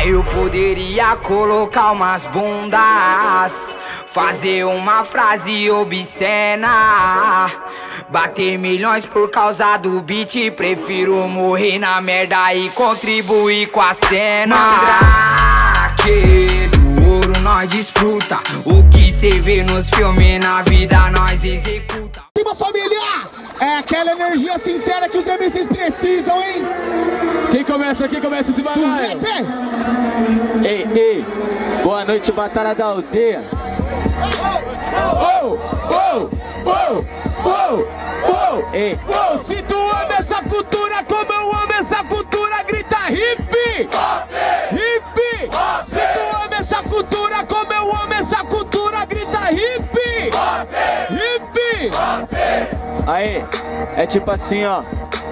Aí eu poderia colocar umas bundas, fazer uma frase obscena, bater milhões por causa do beat. Prefiro morrer na merda e contribuir com a cena. Mandrake do ouro nós desfruta, o que cê vê nos filmes na vida nós executa. Cima, família! É aquela energia sincera que os MCs precisam, hein? Quem começa esse bagaço? Ei, ei, boa noite, batalha da aldeia. Ei, se tu ama essa cultura como eu amo essa cultura, grita hip! Hip! Se tu ama essa cultura como eu amo essa cultura, grita hip! Hip! Aí, é tipo assim, ó.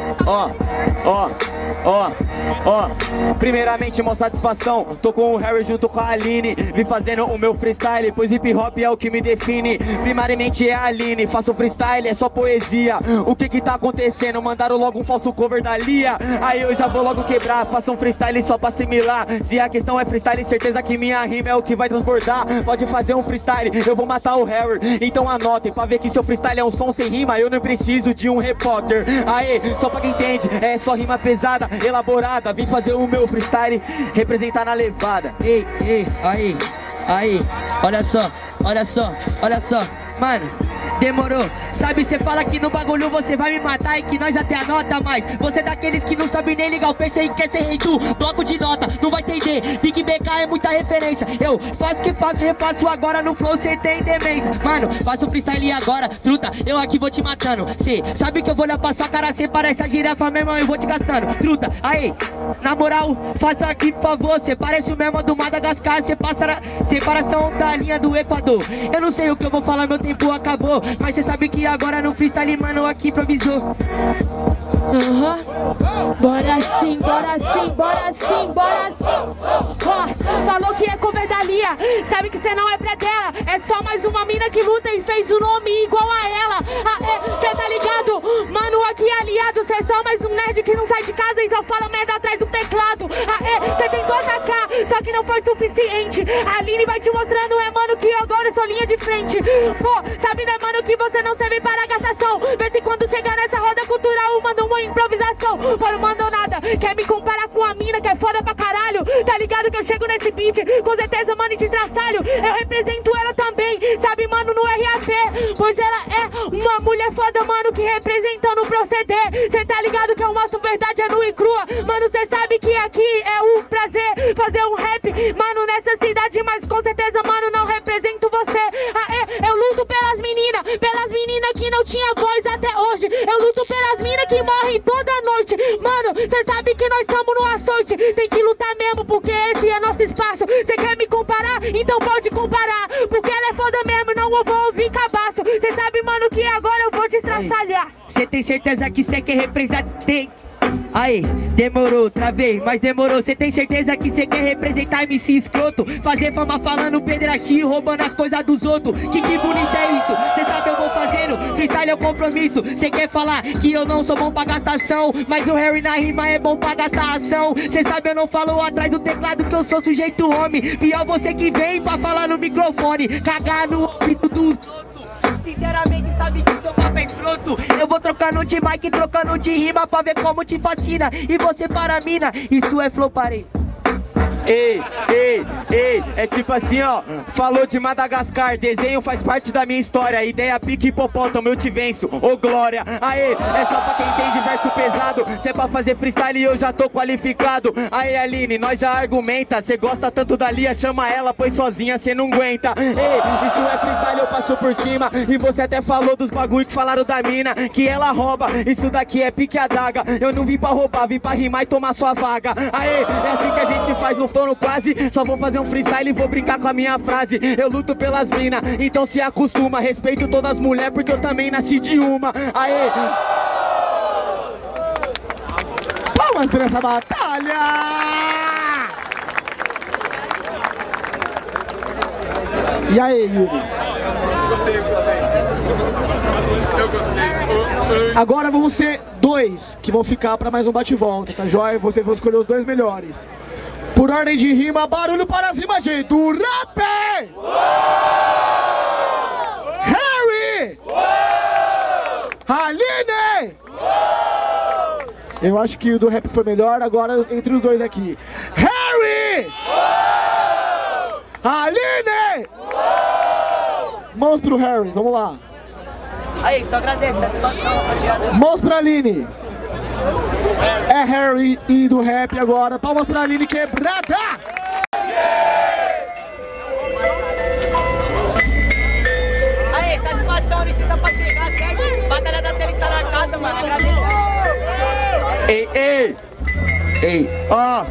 Primeiramente, mó satisfação. Tô com o Harry junto com a Aline, vim fazendo o meu freestyle, pois hip hop é o que me define. Primariamente é a Aline, faço freestyle, é só poesia. O que tá acontecendo? Mandaram logo um falso cover da Lia. Aí eu já vou logo quebrar, faço um freestyle só pra assimilar. Se a questão é freestyle, certeza que minha rima é o que vai transbordar. Pode fazer um freestyle, eu vou matar o Harry. Então anotem, pra ver que seu freestyle é um som sem rima, eu não preciso de um repórter. Aí, só pra quem entende, é só rima pesada, elaborada. Vim fazer o meu freestyle, representar na levada. Ei, aí, olha só, mano, demorou. Sabe, cê fala que no bagulho você vai me matar e que nós até anota, mas você é daqueles que não sabe nem ligar o PC e quer ser rei do bloco de nota, não vai entender. Big BK é muita referência. Eu faço o que faço, refaço agora no flow, cê tem demência. Mano, faço freestyle agora, truta, eu aqui vou te matando. Cê sabe que eu vou olhar pra sua cara, cê parece a girafa, meu irmão, eu vou te gastando. Truta, aí, na moral, faça aqui por favor, cê parece o mesmo do Madagascar, cê passa separação da linha do Equador. Eu não sei o que eu vou falar, meu tempo acabou, mas cê sabe que agora no freestyle, mano, aqui improvisou. Bora sim, bora sim, bora sim, bora sim. Ó, falou que é cover da Lia, sabe que cê não é pra dela. É só mais uma mina que luta e fez o nome igual a ela. Cê tá ligado? Mano, aqui é aliado. Cê é só mais um nerd que não sai de casa e só fala merda atrás do teclado. Cê tentou atacar, só que não foi suficiente. A Aline vai te mostrando, é mano, que agora eu sou linha de frente. Pô, sabe, né, mano, que você não serve para gastação. Vê se quando chegar nessa roda cultural, manda uma improvisação. Pô, não mandou nada, quer me comparar com a mina que é foda pra caralho. Tá ligado que eu chego nesse beat, com certeza, mano, de traçalho. Eu represento ela também, sabe, mano, no RAP. Pois ela é uma mulher foda, mano, que representando o proceder. Cê tá ligado que eu mostro verdade, é nua e crua. Mano, cê sabe que aqui é um prazer fazer um rap, mano, nessa cidade. Mas com certeza, mano, não represento você. Eu luto pelas meninas que não tinha voz até hoje. Eu luto pelas minas que morrem toda noite. Mano, cê sabe que nós estamos no açoite. Tem que lutar mesmo, porque esse é nosso espaço. Cê quer me comparar? Então pode comparar, porque ela é foda mesmo, não eu vou ouvir cabaço. Cê sabe, mano, que agora eu vou te estraçalhar. Cê tem certeza que cê quer representar? Aí, demorou, travei, mas demorou. Cê tem certeza que cê quer representar MC escroto? Fazer fama falando pedraxi, roubando as coisas dos outros. Que bonito é isso, cê sabe eu vou fazendo. Freestyle é o compromisso. Cê quer falar que eu não sou bom pra gastação, mas o Harry na rima é bom pra gastar ação. Cê sabe eu não falo atrás do teclado que eu sou sujeito homem. Pior você que vem pra falar no microfone, cagar no ouvido dos outros. Sinceramente sabe que seu papo é escroto. Eu vou trocando de mic, trocando de rima pra ver como te fascina. E você para a mina, isso é flow, parei. Ei, é tipo assim, ó. Falou de Madagascar, desenho faz parte da minha história. Ideia pique hipopótamo, eu te venço, ô glória. Aê, é só pra quem entende verso pesado. Cê é pra fazer freestyle e eu já tô qualificado. Aê, Aline, nós já argumenta. Cê gosta tanto da Lia, chama ela, pois sozinha cê não aguenta. Ei, isso é freestyle, eu passo por cima. E você até falou dos bagulho que falaram da mina, que ela rouba, isso daqui é pique adaga. Eu não vim pra roubar, vim pra rimar e tomar sua vaga. Aê, é assim que a gente faz no flow, no quase. Só vou fazer um freestyle e vou brincar com a minha frase. Eu luto pelas minas, então se acostuma. Respeito todas as mulheres porque eu também nasci de uma. Aê! Palmas por essa batalha! E aí, Yuri? Eu gostei. Agora vão ser dois que vão ficar pra mais um bate-volta, tá joia? Vocês vão escolher os dois melhores. Por ordem de rima, barulho para as rimas de do rap! Harry! Aline! Eu acho que o do rap foi melhor, agora entre os dois aqui. Harry! Aline! Mãos pro Harry, vamos lá. Aí, só agradece, satisfação, rapaziada. Mãos pra Aline. É Harry e do rap agora. Palmas pra Aline Quebrada! Aí, satisfação, licença pra chegar, certo? Batalha da tela está na casa, mano. Agradeço. Ei, ei! Ei, ó!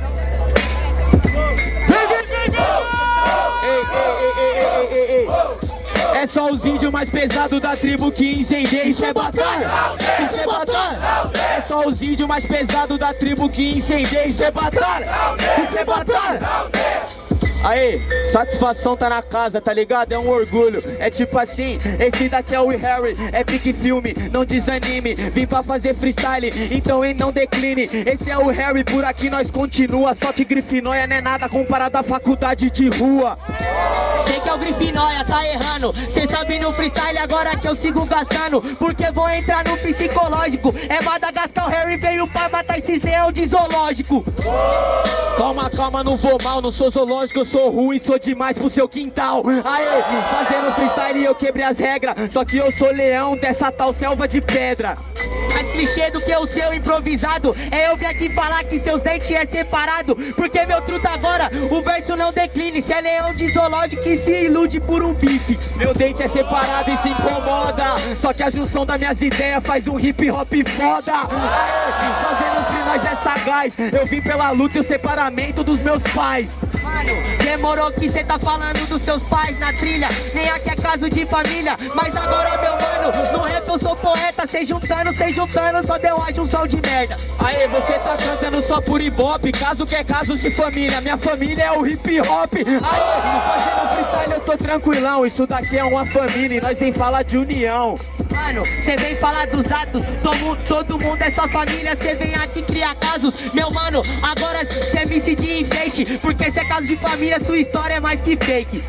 Ei! É só os índios mais pesados da tribo que incendeia. Isso é batalha! Isso é batalha! É só os índios mais pesados da tribo que incendeia. Isso é batalha! Isso é batalha! Aí, satisfação tá na casa, tá ligado? É um orgulho, é tipo assim, esse daqui é o Harry, é pique filme, não desanime, vim pra fazer freestyle, então ele não decline. Esse é o Harry, por aqui nós continua, só que Grifinóia não é nada comparado à faculdade de rua. Sei que é o Grifinóia, tá errando. Cê sabe no freestyle agora que eu sigo gastando, porque vou entrar no psicológico. É Madagascar, o Harry veio pra matar esses leão de zoológico. Calma, calma, não vou mal, não sou zoológico, eu sou ruim, sou demais pro seu quintal. Aê, fazendo freestyle eu quebrei as regras, só que eu sou leão dessa tal selva de pedra. Mais clichê do que o seu improvisado é eu vir aqui falar que seus dentes é separado, porque meu truta agora, o verso não decline. Se é leão de zoológico que se ilude por um bife. Meu dente é separado e se incomoda, só que a junção das minhas ideias faz um hip hop foda. Aê, fazendo free nós é sagaz, eu vim pela luta e o separamento dos meus pais. Mano, demorou que cê tá falando dos seus pais na trilha, nem aqui é caso de família. Mas agora, meu mano, no rap eu sou poeta, cê juntando, só deu uma junção de merda. Aê, você tá cantando só por ibope, caso que é casos de família, minha família é o hip hop. Aê, fazendo freestyle eu tô tranquilão, isso daqui é uma família e nós vem falar de união. Mano, cê vem falar dos atos, todo mundo é sua família, cê vem aqui criar casos. Meu mano, agora cê me de enfeite, porque se é caso de família, sua história é mais que fake.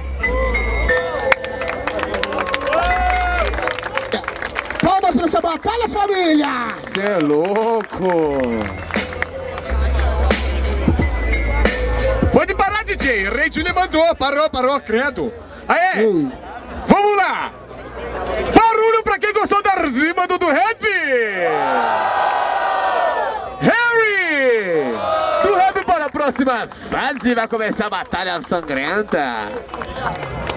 Palmas pra essa batalha, família! Cê é louco! Pode parar, DJ! Rei Julie mandou! Parou, credo! Aê! Vamos lá! Barulho pra quem gostou da rima do rap! Harry! Do rap para a próxima fase vai começar a batalha sangrenta!